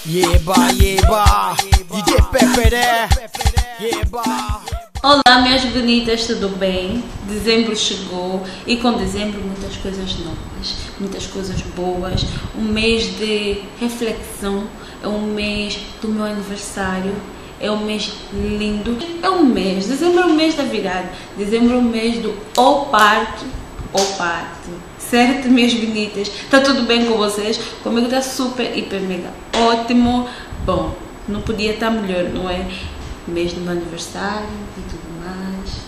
Yeba, yeba, DJ Peperé, yeba. Olá minhas bonitas, tudo bem? Dezembro chegou e com dezembro muitas coisas novas, muitas coisas boas. Um mês de reflexão, é um mês do meu aniversário, é um mês lindo, é um mês, dezembro é o mês da virada, dezembro é o mês do ou parte, certo minhas bonitas? Tá tudo bem com vocês? Comigo tá super, hiper, mega ótimo. Bom, não podia estar melhor, não é? Mês do meu aniversário e tudo mais.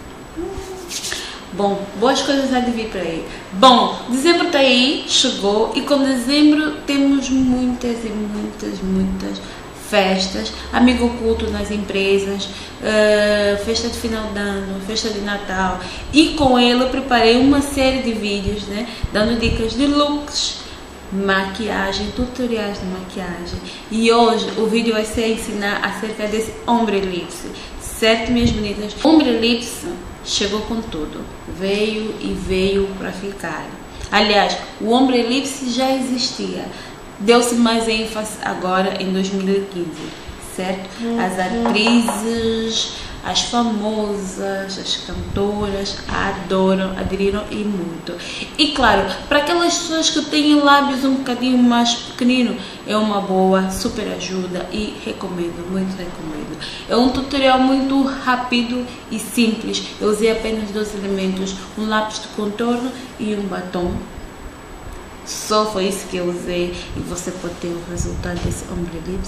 Bom, boas coisas há de vir para aí. Bom, dezembro está aí, chegou, e com dezembro temos muitas e muitas festas, amigo oculto nas empresas, festa de final de ano, festa de Natal, e com ele eu preparei uma série de vídeos, né, dando dicas de looks, maquiagem, tutoriais de maquiagem. E hoje o vídeo vai ser ensinar acerca desse ombre lips, certo minhas bonitas? Ombre lips chegou com tudo, veio para ficar. Aliás, o ombre lips já existia, deu-se mais ênfase agora em 2015, certo? As atrizes, as famosas, as cantoras adoram, aderiram e muito. E claro, para aquelas pessoas que têm lábios um bocadinho mais pequenino, é uma boa, super ajuda e recomendo, muito recomendo. É um tutorial muito rápido e simples. Eu usei apenas 2 elementos, um lápis de contorno e um batom. Só foi isso que eu usei e você pode ter o resultado desse ombre lips.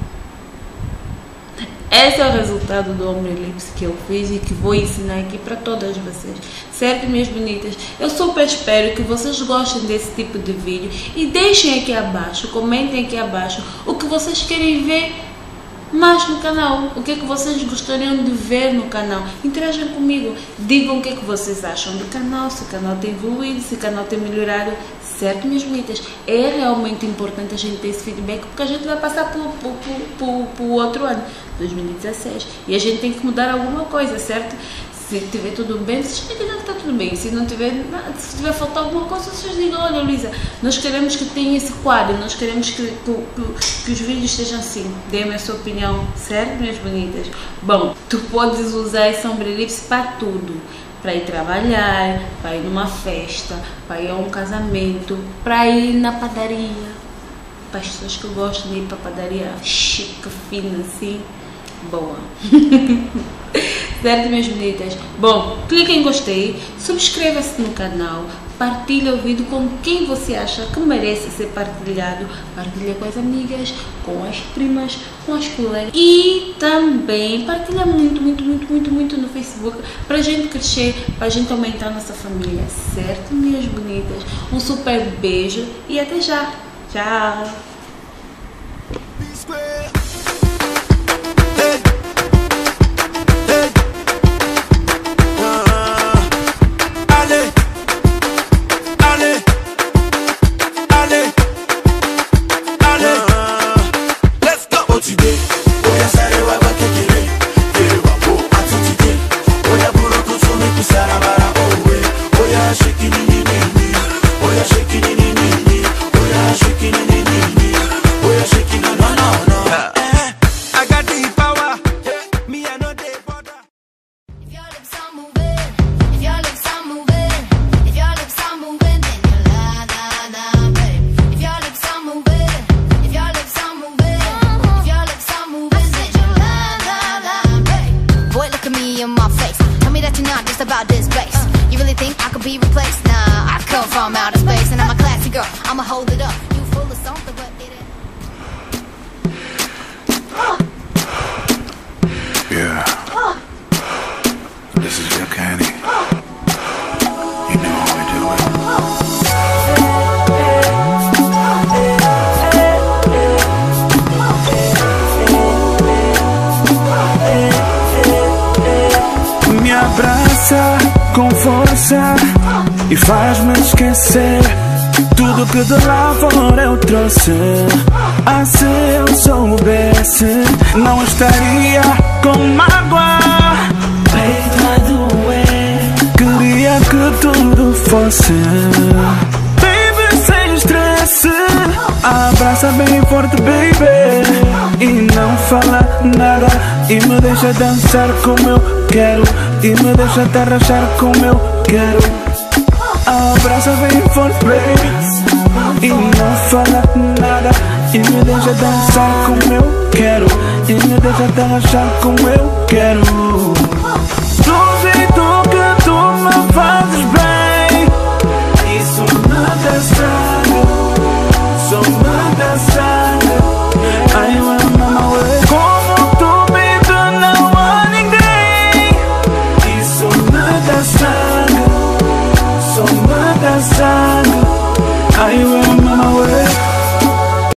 Esse é o resultado do ombre lips que eu fiz e que vou ensinar aqui para todas vocês, certo minhas bonitas? Eu super espero que vocês gostem desse tipo de vídeo e deixem aqui abaixo, comentem aqui abaixo o que vocês querem ver mais no canal, o que é que vocês gostariam de ver no canal. Interajam comigo, digam o que é que vocês acham do canal, se o canal tem evoluído, se o canal tem melhorado, certo minhas bonitas? É realmente importante a gente ter esse feedback, porque a gente vai passar por outro ano, 2016, e a gente tem que mudar alguma coisa, certo? Se tiver tudo bem, vocês têm que dizer que está tudo bem. Se não tiver, se tiver faltar alguma coisa, vocês digam: olha Luísa, nós queremos que tenha esse quadro, nós queremos que os vídeos estejam assim. Dê-me a sua opinião, certo minhas bonitas? Bom, tu podes usar esse ombre lips para tudo. Para ir trabalhar, para ir numa festa, para ir a um casamento, para ir na padaria. Para as pessoas que gostam de ir para a padaria chique, fina assim, boa. Certo minhas bonitas? Bom, clique em gostei, subscreva-se no canal, partilha o vídeo com quem você acha que merece ser partilhado, partilha com as amigas, com as primas, com as colegas, e também partilha muito no Facebook, para a gente crescer, para a gente aumentar a nossa família, certo minhas bonitas? Um super beijo e até já, tchau! About this bass, you really think I could be replaced? Nah, I come from outer space and I'm a classy girl. I'ma hold it up. You full of something, but it ain't. Yeah. This is your candy. You know how we do it. Me abraça com força e faz-me esquecer tudo que de lá fora eu trouxe. Ah, se eu soubesse, não estaria com mágoa, peito a doer. Queria que tudo fosse, baby, sem estresse. Abraça bem forte, baby, e não fala nada. E me deixa dançar como eu quero, e me deixa te arrastar como eu quero. Abraça bem forte, baby, e não fala nada. E me deixa dançar como eu quero, e me deixa te arrastar como eu quero.